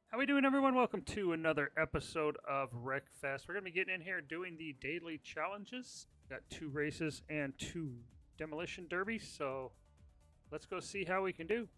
How we doing, everyone? Welcome to another episode of Wreckfest. We're going to be getting in here doing the daily challenges. Got 2 races and 2 demolition derbies, so let's go see how we can do.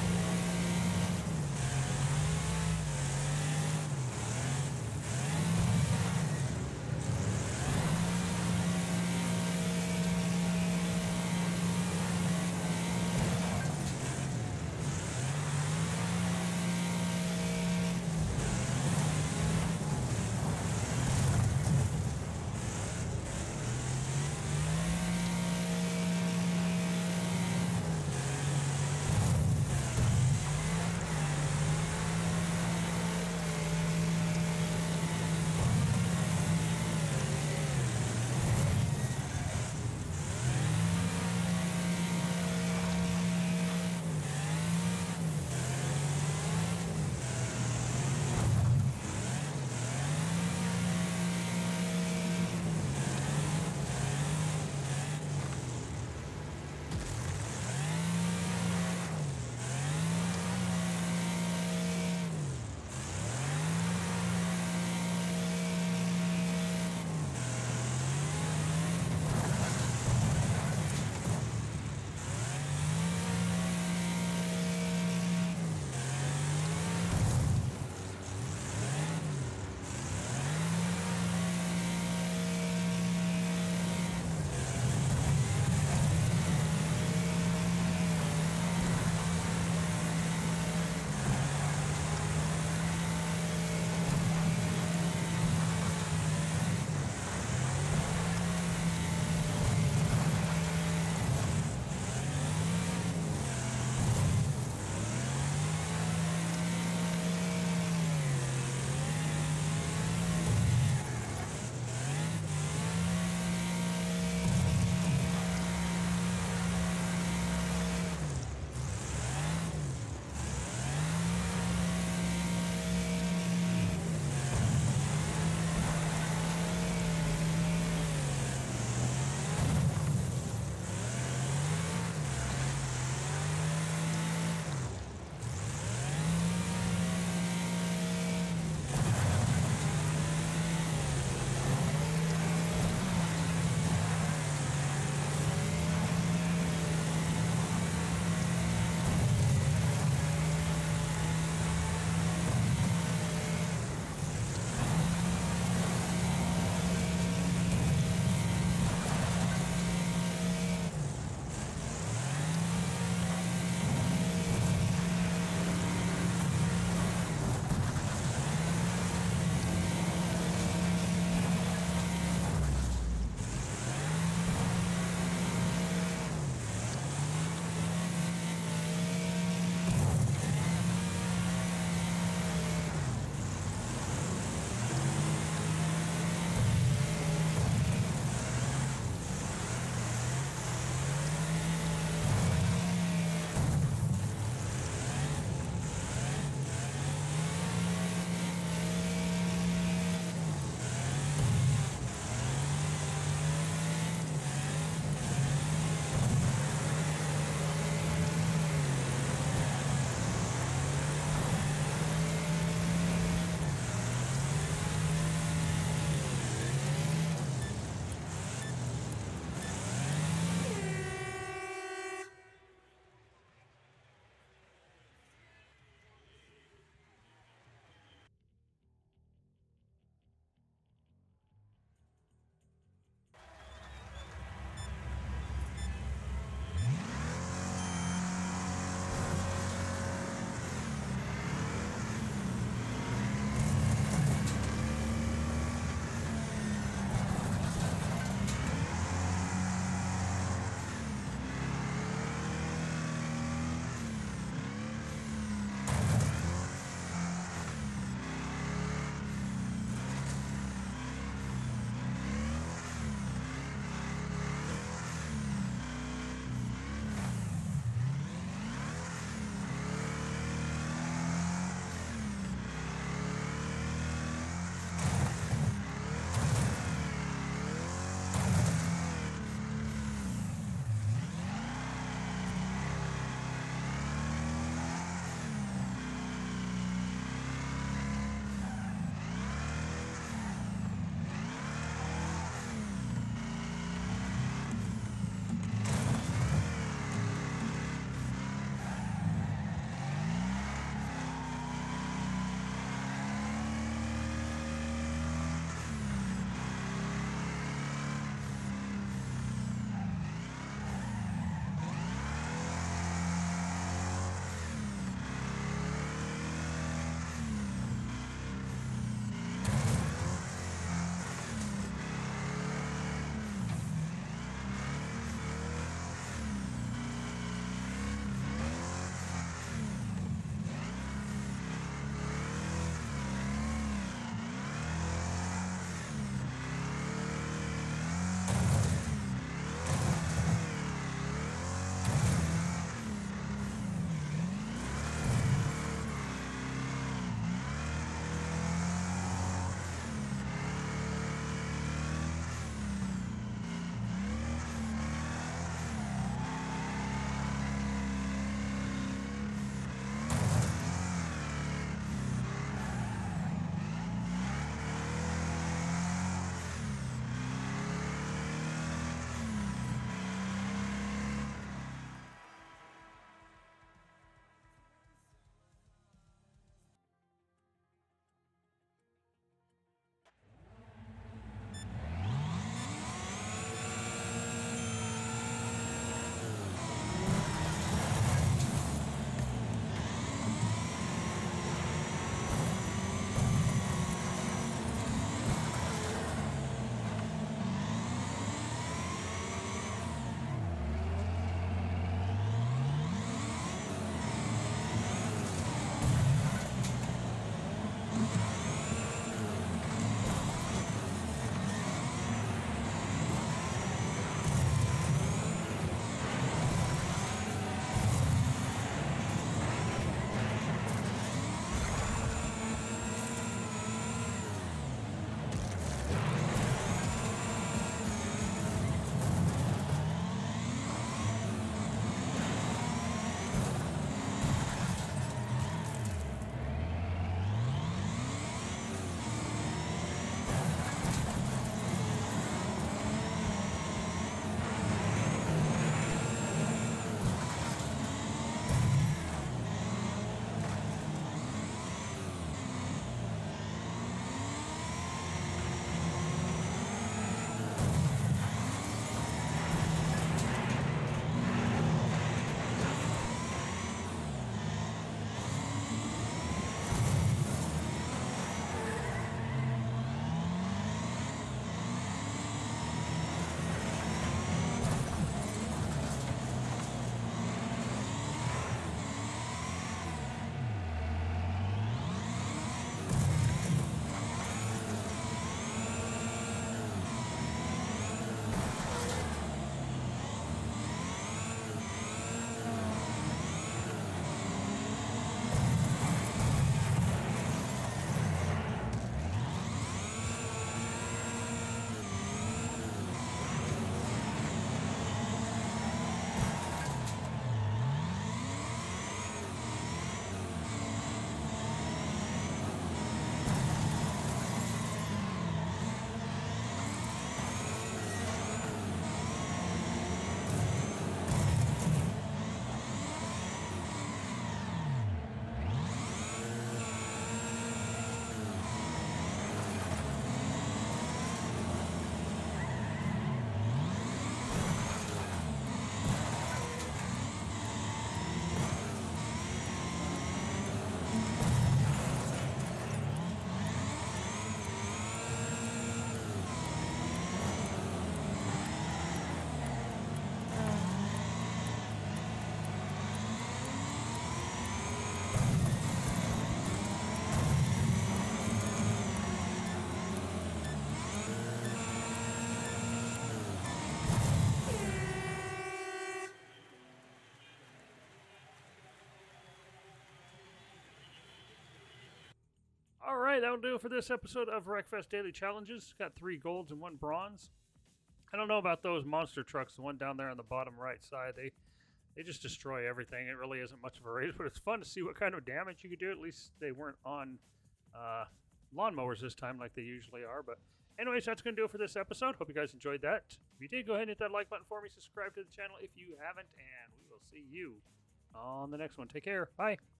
All right, that'll do it for this episode of Wreckfest Daily Challenges. Got 3 golds and 1 bronze. I don't know about those monster trucks, the one down there on the bottom right side. They just destroy everything. It really isn't much of a race, but it's fun to see what kind of damage you could do. At least they weren't on lawnmowers this time like they usually are. But anyways, that's going to do it for this episode. Hope you guys enjoyed that. If you did, go ahead and hit that like button for me. Subscribe to the channel if you haven't, and we will see you on the next one. Take care. Bye.